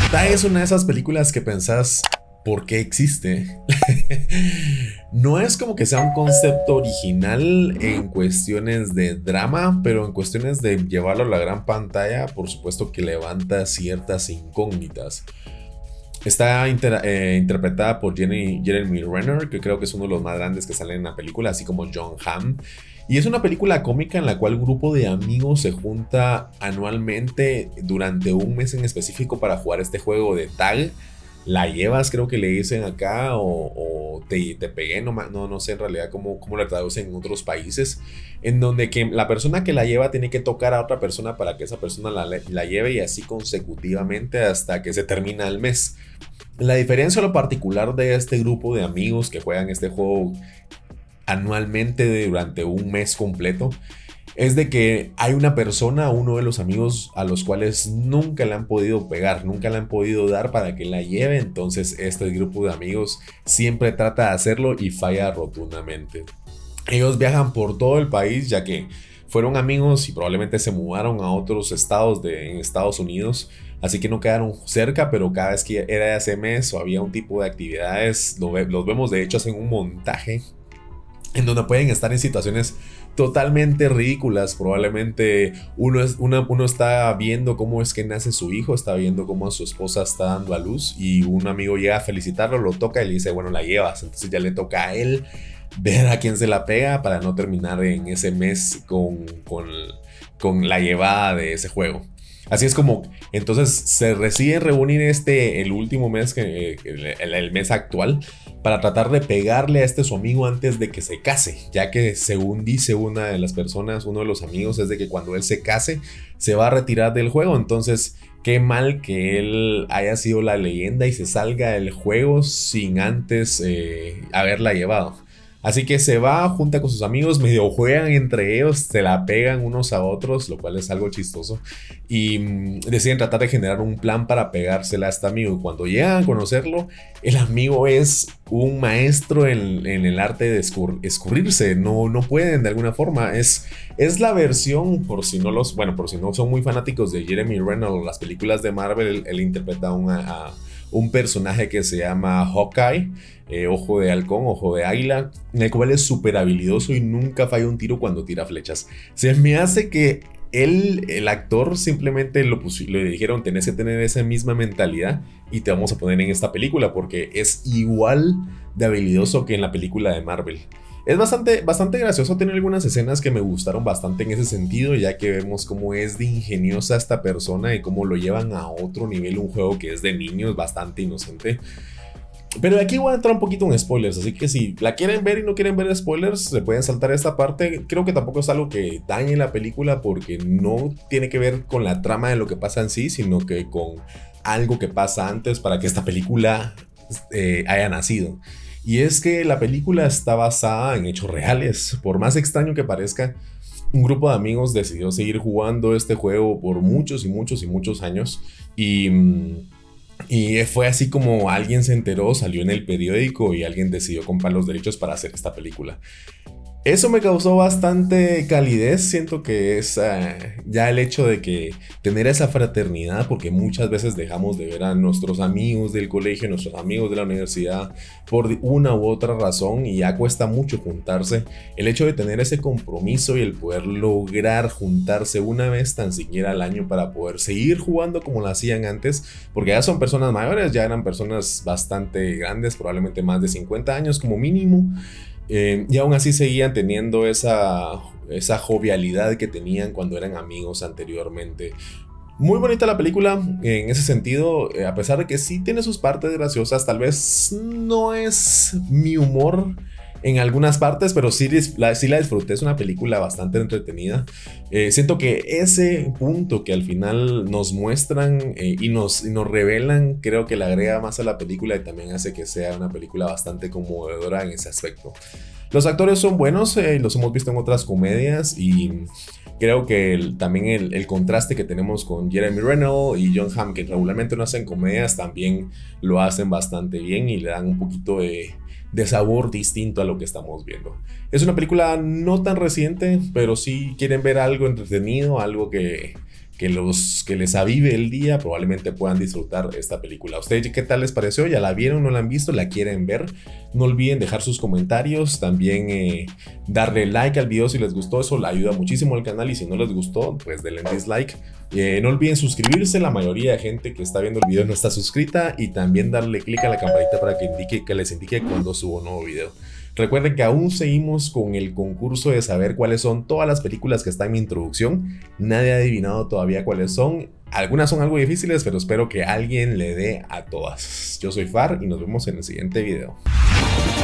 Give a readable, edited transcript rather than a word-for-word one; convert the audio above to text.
Esta es una de esas películas que pensás, ¿por qué existe? No es como que sea un concepto original en cuestiones de drama, pero en cuestiones de llevarlo a la gran pantalla, por supuesto que levanta ciertas incógnitas. Está interpretada por Jeremy Renner, que creo que es uno de los más grandes que salen en la película, así como John Hamm. Y es una película cómica en la cual un grupo de amigos se junta anualmente durante un mes en específico para jugar este juego de tag. La llevas, creo que le dicen acá, o te pegué, no sé en realidad cómo la traducen en otros países, en donde que la persona que la lleva tiene que tocar a otra persona para que esa persona la lleve y así consecutivamente hasta que se termina el mes. La diferencia o lo particular de este grupo de amigos que juegan este juego anualmente durante un mes completo es de que hay una persona, uno de los amigos a los cuales nunca le han podido pegar, nunca le han podido dar para que la lleve. Entonces este grupo de amigos siempre trata de hacerlo y falla rotundamente. Ellos viajan por todo el país ya que fueron amigos y probablemente se mudaron a otros estados en Estados Unidos. Así que no quedaron cerca, pero cada vez que era ese mes o había un tipo de actividades, los vemos de hecho hacen un montaje en donde pueden estar en situaciones totalmente ridículas. Probablemente uno está viendo cómo es que nace su hijo, está viendo cómo su esposa está dando a luz y un amigo llega a felicitarlo, lo toca y le dice, bueno, la llevas. Entonces ya le toca a él ver a quién se la pega para no terminar en ese mes con la llevada de ese juego. Así es como entonces se deciden reunir el último mes, el mes actual, para tratar de pegarle a su amigo antes de que se case, ya que según dice una de las personas, uno de los amigos, es de que cuando él se case se va a retirar del juego. Entonces qué mal que él haya sido la leyenda y se salga del juego sin antes haberla llevado. Así que se va, junta con sus amigos, medio juegan entre ellos, se la pegan unos a otros, lo cual es algo chistoso. Y deciden tratar de generar un plan para pegársela a este amigo. Y cuando llegan a conocerlo, el amigo es un maestro en el arte de escurrirse. No pueden de alguna forma. Es la versión, por si no son muy fanáticos de Jeremy Renner o las películas de Marvel, él interpreta a un personaje que se llama Hawkeye, ojo de halcón, ojo de águila, en el cual es súper habilidoso y nunca falla un tiro cuando tira flechas. Se me hace que el actor simplemente le dijeron, tenés que tener esa misma mentalidad y te vamos a poner en esta película porque es igual de habilidoso que en la película de Marvel. Es bastante gracioso, tiene algunas escenas que me gustaron bastante en ese sentido, ya que vemos cómo es de ingeniosa esta persona y cómo lo llevan a otro nivel, un juego que es de niños, bastante inocente. Pero aquí voy a entrar un poquito en spoilers, así que si la quieren ver y no quieren ver spoilers, se pueden saltar esta parte. Creo que tampoco es algo que dañe la película porque no tiene que ver con la trama de lo que pasa en sí, sino que con algo que pasa antes para que esta película haya nacido. Y es que la película está basada en hechos reales. Por más extraño que parezca, un grupo de amigos decidió seguir jugando este juego por muchos y muchos y muchos años. Y fue así como alguien se enteró, salió en el periódico y alguien decidió comprar los derechos para hacer esta película. Eso me causó bastante calidez, siento que es ya el hecho de que tener esa fraternidad, porque muchas veces dejamos de ver a nuestros amigos del colegio, nuestros amigos de la universidad, por una u otra razón y ya cuesta mucho juntarse. El hecho de tener ese compromiso y el poder lograr juntarse una vez tan siquiera al año para poder seguir jugando como lo hacían antes, porque ya son personas mayores, ya eran personas bastante grandes, probablemente más de 50 años como mínimo. Y aún así seguían teniendo esa jovialidad que tenían cuando eran amigos anteriormente. Muy bonita la película en ese sentido, a pesar de que sí tiene sus partes graciosas. Tal vez no es mi humor en algunas partes, pero sí la disfruté. Es una película bastante entretenida. Siento que ese punto que al final nos muestran y nos revelan, creo que le agrega más a la película y también hace que sea una película bastante conmovedora en ese aspecto. Los actores son buenos, los hemos visto en otras comedias y creo que también el contraste que tenemos con Jeremy Renner y John Hamm, que regularmente no hacen comedias, también lo hacen bastante bien y le dan un poquito de sabor distinto a lo que estamos viendo. Es una película no tan reciente, pero si quieren ver algo entretenido, algo que que les avive el día, probablemente puedan disfrutar esta película. ¿A ustedes qué tal les pareció? ¿Ya la vieron? ¿No la han visto? ¿La quieren ver? No olviden dejar sus comentarios, también darle like al video si les gustó, eso le ayuda muchísimo al canal, y si no les gustó, pues denle dislike. No olviden suscribirse, la mayoría de gente que está viendo el video no está suscrita, y también darle click a la campanita para que les indique cuando subo un nuevo video. Recuerden que aún seguimos con el concurso de saber cuáles son todas las películas que están en mi introducción. Nadie ha adivinado todavía cuáles son. Algunas son algo difíciles, pero espero que alguien le dé a todas. Yo soy Far y nos vemos en el siguiente video.